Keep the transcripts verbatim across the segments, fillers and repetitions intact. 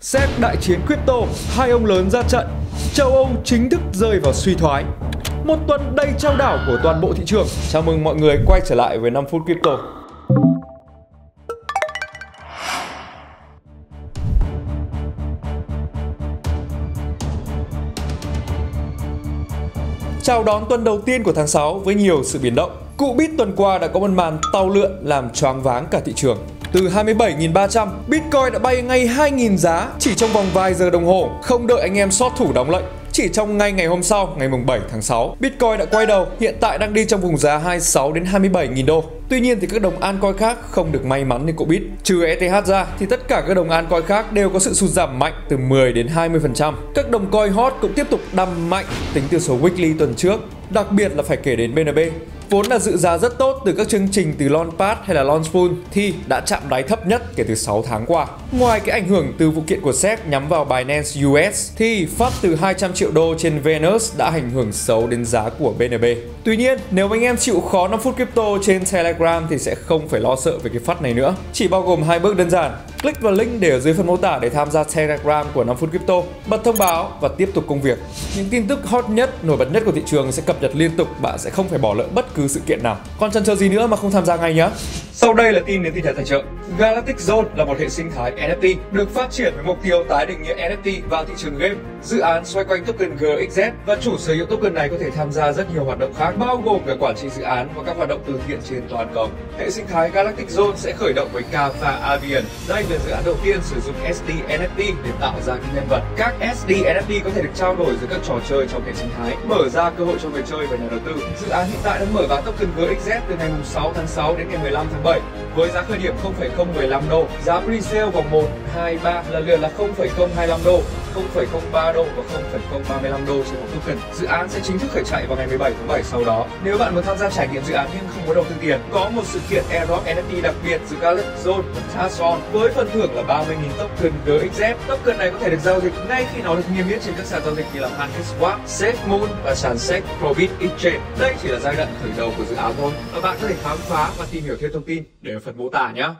Séc đại chiến crypto, hai ông lớn ra trận, châu Âu chính thức rơi vào suy thoái. Một tuần đầy trao đảo của toàn bộ thị trường. Chào mừng mọi người quay trở lại với năm phút Crypto. Chào đón tuần đầu tiên của tháng sáu với nhiều sự biến động. Cụ Bit tuần qua đã có một màn tao lượn làm choáng váng cả thị trường. Từ hai mươi bảy nghìn ba trăm, Bitcoin đã bay ngay hai nghìn giá chỉ trong vòng vài giờ đồng hồ, không đợi anh em short thủ đóng lệnh. Chỉ trong ngay ngày hôm sau, ngày bảy tháng sáu, Bitcoin đã quay đầu, hiện tại đang đi trong vùng giá hai mươi sáu đến hai mươi bảy nghìn đô. Tuy nhiên thì các đồng altcoin khác không được may mắn như cụ Bit. Trừ e tê hát ra thì tất cả các đồng altcoin khác đều có sự sụt giảm mạnh từ mười đến hai mươi phần trăm. Các đồng coin hot cũng tiếp tục đâm mạnh tính từ số weekly tuần trước. Đặc biệt là phải kể đến bê en bê. Vốn là dự giá rất tốt từ các chương trình từ Launchpad hay là Launchpool thì đã chạm đáy thấp nhất kể từ sáu tháng qua. Ngoài cái ảnh hưởng từ vụ kiện của Séc nhắm vào Binance u ét thì phát từ hai trăm triệu đô trên Venus đã ảnh hưởng xấu đến giá của bê en bê. Tuy nhiên, nếu anh em chịu khó năm phút Crypto trên Telegram thì sẽ không phải lo sợ về cái phát này nữa. Chỉ bao gồm hai bước đơn giản. Click vào link để ở dưới phần mô tả để tham gia Telegram của năm phút Crypto, bật thông báo và tiếp tục công việc. Những tin tức hot nhất, nổi bật nhất của thị trường sẽ cập nhật liên tục, bạn sẽ không phải bỏ lỡ bất cứ sự kiện nào. Còn chần chờ gì nữa mà không tham gia ngay nhé. Sau đây là tin đến từ nhà tài trợ. Galactic Zone là một hệ sinh thái en ép tê được phát triển với mục tiêu tái định nghĩa en ép tê vào thị trường game. Dự án xoay quanh token giê ích dét và chủ sở hữu token này có thể tham gia rất nhiều hoạt động khác, bao gồm cả quản trị dự án và các hoạt động từ thiện trên toàn cầu. Hệ sinh thái Galactic Zone sẽ khởi động với Kappa Avian. Đây là dự án đầu tiên sử dụng ét đê en ép tê để tạo ra các nhân vật. Các ét đê en ép tê có thể được trao đổi giữa các trò chơi trong hệ sinh thái, mở ra cơ hội cho người chơi và nhà đầu tư. Dự án hiện tại đang mở bán token giê ích dét từ ngày sáu tháng sáu đến ngày mười lăm tháng bảy với giá khởi điểm không phẩy không một lăm đô. Giá pre-sale vòng một, hai, ba lần lượt là không phẩy không hai lăm đô, không phẩy không ba đô và không phẩy không ba lăm đô trên một token. Dự án sẽ chính thức khởi chạy vào ngày mười bảy tháng bảy sau đó. Nếu bạn muốn tham gia trải nghiệm dự án nhưng không có đầu tư tiền, có một sự kiện airdrop en ép tê đặc biệt giữa Galactic Zone và Tazon với phần thưởng là ba mươi nghìn token giê ích dét. Token này có thể được giao dịch ngay khi nó được niêm yết trên các sàn giao dịch như là PancakeSwap, SafeMoon và sàn Sec Probit Exchange. Đây chỉ là giai đoạn khởi đầu của dự án thôi và bạn có thể khám phá và tìm hiểu thêm thông tin để ở phần mô tả nhé.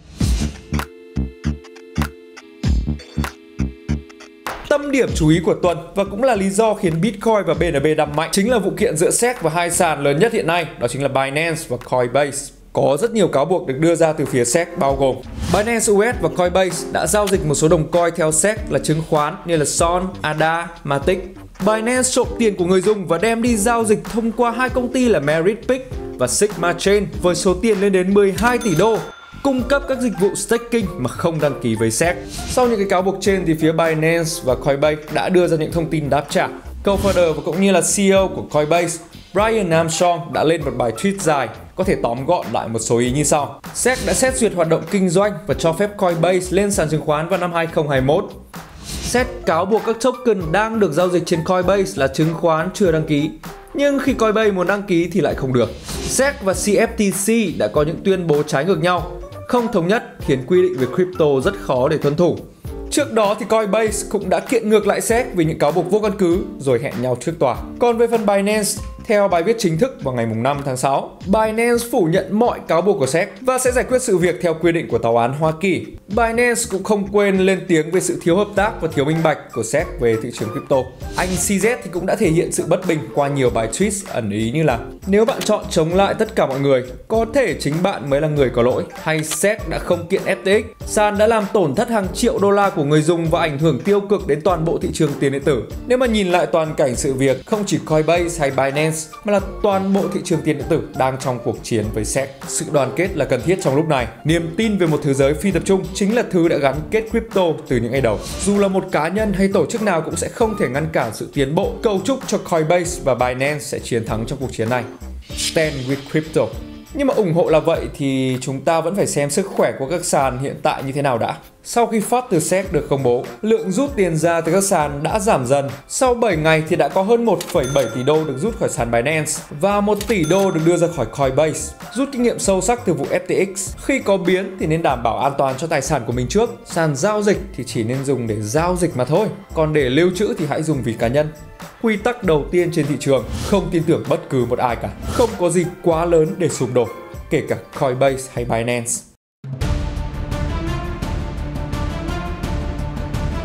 Tâm điểm chú ý của tuần và cũng là lý do khiến Bitcoin và bê en bê đâm mạnh chính là vụ kiện giữa Séc và hai sàn lớn nhất hiện nay, đó chính là Binance và Coinbase. Có rất nhiều cáo buộc được đưa ra từ phía Séc bao gồm Binance u ét và Coinbase đã giao dịch một số đồng coin theo Séc là chứng khoán như là Son, a đê a, Matic. Binance trộm tiền của người dùng và đem đi giao dịch thông qua hai công ty là Meritpick và Sigma Chain với số tiền lên đến mười hai tỷ đô, cung cấp các dịch vụ staking mà không đăng ký với Séc. Sau những cái cáo buộc trên thì phía Binance và Coinbase đã đưa ra những thông tin đáp trả. Co-founder và cũng như là xê e ô của Coinbase, Brian Armstrong đã lên một bài tweet dài, có thể tóm gọn lại một số ý như sau. Séc đã xét duyệt hoạt động kinh doanh và cho phép Coinbase lên sàn chứng khoán vào năm hai không hai mốt. Séc cáo buộc các token đang được giao dịch trên Coinbase là chứng khoán chưa đăng ký. Nhưng khi Coinbase muốn đăng ký thì lại không được. Séc và xê ép tê xê đã có những tuyên bố trái ngược nhau, không thống nhất khiến quy định về crypto rất khó để tuân thủ. Trước đó thì Coinbase cũng đã kiện ngược lại Séc vì những cáo buộc vô căn cứ rồi hẹn nhau trước tòa. Còn về phần Binance, theo bài viết chính thức vào ngày năm tháng sáu, Binance phủ nhận mọi cáo buộc của Séc và sẽ giải quyết sự việc theo quy định của tòa án Hoa Kỳ. Binance cũng không quên lên tiếng về sự thiếu hợp tác và thiếu minh bạch của Séc về thị trường crypto. Anh xê dét thì cũng đã thể hiện sự bất bình qua nhiều bài tweet ẩn ý như là: nếu bạn chọn chống lại tất cả mọi người, có thể chính bạn mới là người có lỗi, hay Séc đã không kiện ép tê ích, sàn đã làm tổn thất hàng triệu đô la của người dùng và ảnh hưởng tiêu cực đến toàn bộ thị trường tiền điện tử. Nếu mà nhìn lại toàn cảnh sự việc, không chỉ Coinbase hay Binance mà là toàn bộ thị trường tiền điện tử đang trong cuộc chiến với Séc. Sự đoàn kết là cần thiết trong lúc này. Niềm tin về một thế giới phi tập trung chính là thứ đã gắn kết crypto từ những ngày đầu. Dù là một cá nhân hay tổ chức nào cũng sẽ không thể ngăn cản sự tiến bộ. Cầu chúc cho Coinbase và Binance sẽ chiến thắng trong cuộc chiến này. Stand with crypto. Nhưng mà ủng hộ là vậy thì chúng ta vẫn phải xem sức khỏe của các sàn hiện tại như thế nào đã. Sau khi phát từ Séc được công bố, lượng rút tiền ra từ các sàn đã giảm dần. Sau bảy ngày thì đã có hơn một phẩy bảy tỷ đô được rút khỏi sàn Binance và một tỷ đô được đưa ra khỏi Coinbase. Rút kinh nghiệm sâu sắc từ vụ ép tê ích, khi có biến thì nên đảm bảo an toàn cho tài sản của mình trước. Sàn giao dịch thì chỉ nên dùng để giao dịch mà thôi, còn để lưu trữ thì hãy dùng vì cá nhân. Quy tắc đầu tiên trên thị trường, không tin tưởng bất cứ một ai cả. Không có gì quá lớn để sụp đổ, kể cả Coinbase hay Binance.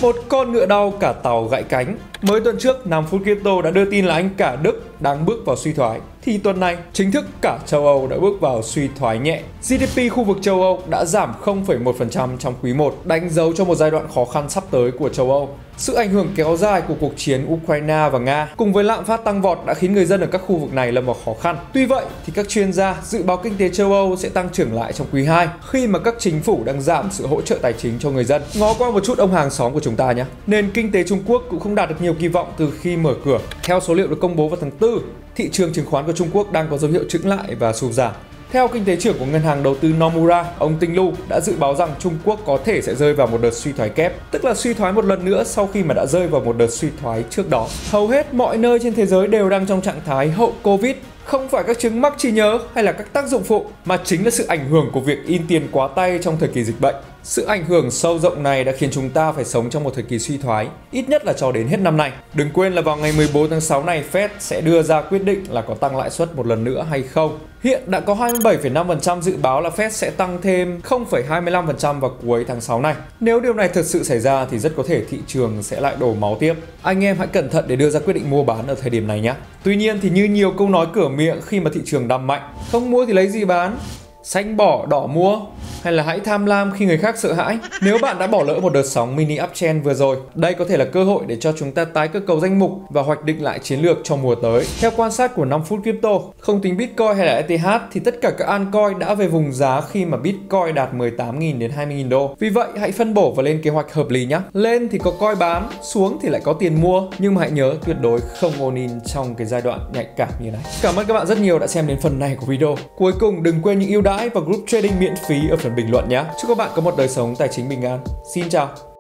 Một con ngựa đau cả tàu gãy cánh. Mới tuần trước, năm phút Crypto đã đưa tin là anh cả Đức đang bước vào suy thoái. Thì tuần này, chính thức cả châu Âu đã bước vào suy thoái nhẹ. giê đê pê khu vực châu Âu đã giảm không phẩy một phần trăm trong quý một, đánh dấu cho một giai đoạn khó khăn sắp tới của châu Âu. Sự ảnh hưởng kéo dài của cuộc chiến Ukraine và Nga cùng với lạm phát tăng vọt đã khiến người dân ở các khu vực này lâm vào khó khăn. Tuy vậy thì các chuyên gia dự báo kinh tế châu Âu sẽ tăng trưởng lại trong quý hai khi mà các chính phủ đang giảm sự hỗ trợ tài chính cho người dân. Ngó qua một chút ông hàng xóm của chúng ta nhé. Nền kinh tế Trung Quốc cũng không đạt được nhiều kỳ vọng từ khi mở cửa. Theo số liệu được công bố vào tháng tư, thị trường chứng khoán của Trung Quốc đang có dấu hiệu chững lại và sụt giảm. Theo kinh tế trưởng của ngân hàng đầu tư Nomura, ông Tinh Lu đã dự báo rằng Trung Quốc có thể sẽ rơi vào một đợt suy thoái kép, tức là suy thoái một lần nữa sau khi mà đã rơi vào một đợt suy thoái trước đó. Hầu hết mọi nơi trên thế giới đều đang trong trạng thái hậu Covid. Không phải các chứng mắc trí nhớ hay là các tác dụng phụ, mà chính là sự ảnh hưởng của việc in tiền quá tay trong thời kỳ dịch bệnh. Sự ảnh hưởng sâu rộng này đã khiến chúng ta phải sống trong một thời kỳ suy thoái, ít nhất là cho đến hết năm nay. Đừng quên là vào ngày mười bốn tháng sáu này, Fed sẽ đưa ra quyết định là có tăng lãi suất một lần nữa hay không. Hiện đã có hai mươi bảy phẩy năm phần trăm dự báo là Fed sẽ tăng thêm không phẩy hai mươi lăm phần trăm vào cuối tháng sáu này. Nếu điều này thật sự xảy ra thì rất có thể thị trường sẽ lại đổ máu tiếp. Anh em hãy cẩn thận để đưa ra quyết định mua bán ở thời điểm này nhé. Tuy nhiên thì như nhiều câu nói cửa miệng khi mà thị trường đầm mạnh, không mua thì lấy gì bán, xanh bỏ đỏ mua, hay là hãy tham lam khi người khác sợ hãi. Nếu bạn đã bỏ lỡ một đợt sóng mini uptrend vừa rồi, đây có thể là cơ hội để cho chúng ta tái cơ cấu danh mục và hoạch định lại chiến lược cho mùa tới. Theo quan sát của năm phút Crypto, không tính Bitcoin hay là e tê hát thì tất cả các altcoin đã về vùng giá khi mà Bitcoin đạt mười tám nghìn đến hai mươi nghìn đô. Vì vậy hãy phân bổ và lên kế hoạch hợp lý nhé. Lên thì có coin bán, xuống thì lại có tiền mua, nhưng mà hãy nhớ tuyệt đối không all in trong cái giai đoạn nhạy cảm như này. Cảm ơn các bạn rất nhiều đã xem đến phần này của video. Cuối cùng đừng quên những ưu đãi và group trading miễn phí ở phần bình luận nhé. Chúc các bạn có một đời sống tài chính bình an. Xin chào.